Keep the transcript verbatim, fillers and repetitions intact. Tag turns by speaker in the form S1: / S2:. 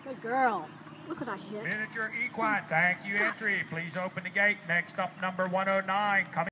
S1: Good girl. Look what I hit.
S2: Miniature equine, thank you, entry. Please open the gate. Next up, number one oh nine, coming.